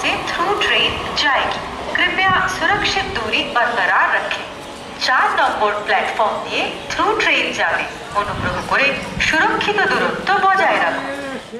से through train जाएगी। कृपया सुरक्षित दूरी बरकरार रखें। 4 নম্বর প্ল্যাটফর্ম দিয়ে থ্রু ট্রেন যাবে। অনুগ্রহ করে সুরক্ষিত দূরত্ব বজায় রাখুন।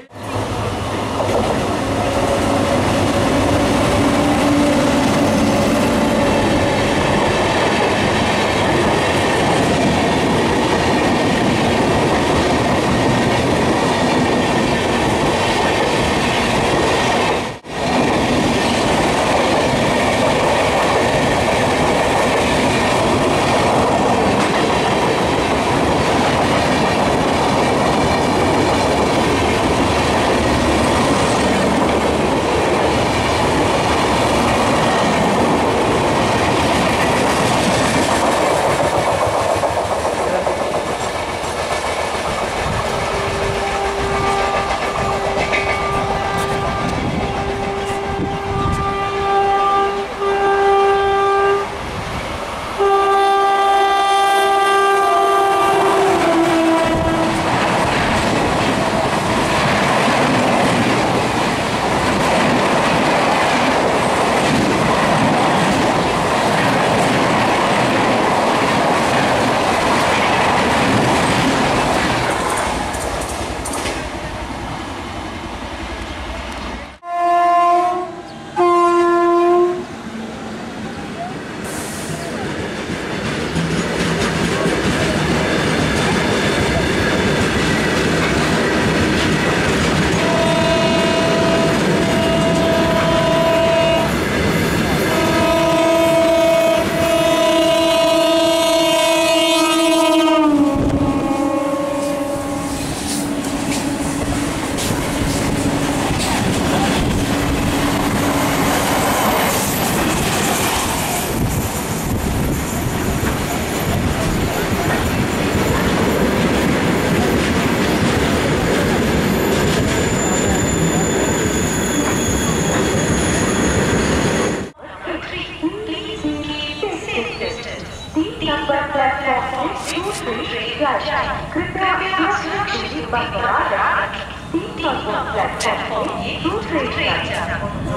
कृपया सुरक्षित बरकरार रखें। 3 নম্বর প্ল্যাটফর্ম দিয়ে থ্রু ট্রেন যাবে।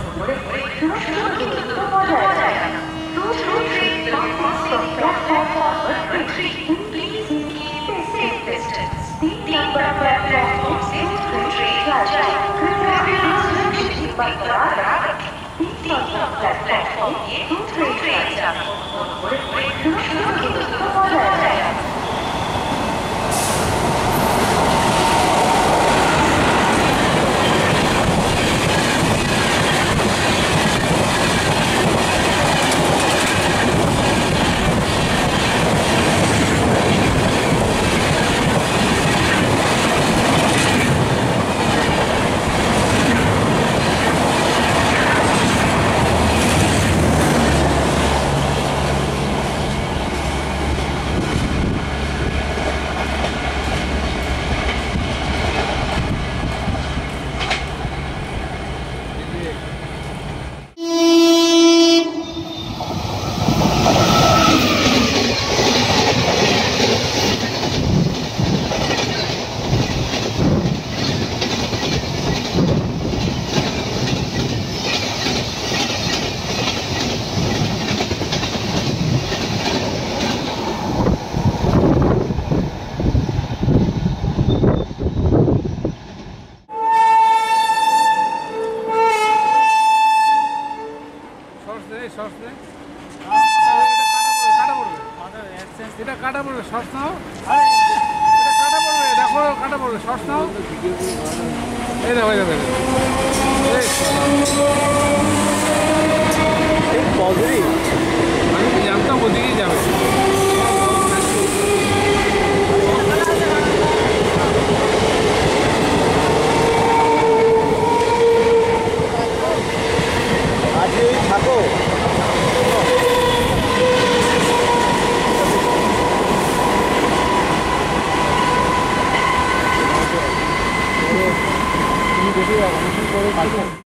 সুরক্ষিত দূরত্ব বজায় রাখুন। Through train from platform number 3. Please keep a safe distance. 3 number platform से थ्रू ट्रेन जाए। कृपया सुरक्षित बरकरार रखें। 3 নম্বর प्लेटफॉर्म দিয়ে थ्रू ट्रेन যাবে। সুরক্ষিত দূরত্ব বজায় রাখুন। এটা কাটা পড়বে শর্ট নাও, এটা কাটা পড়বে, দেখো কাটা পড়বে শর্ট নাও, এই দেখো এই দেখো আমি জানতাম ওদিকেই যাবে। থাকো তুমি দেখি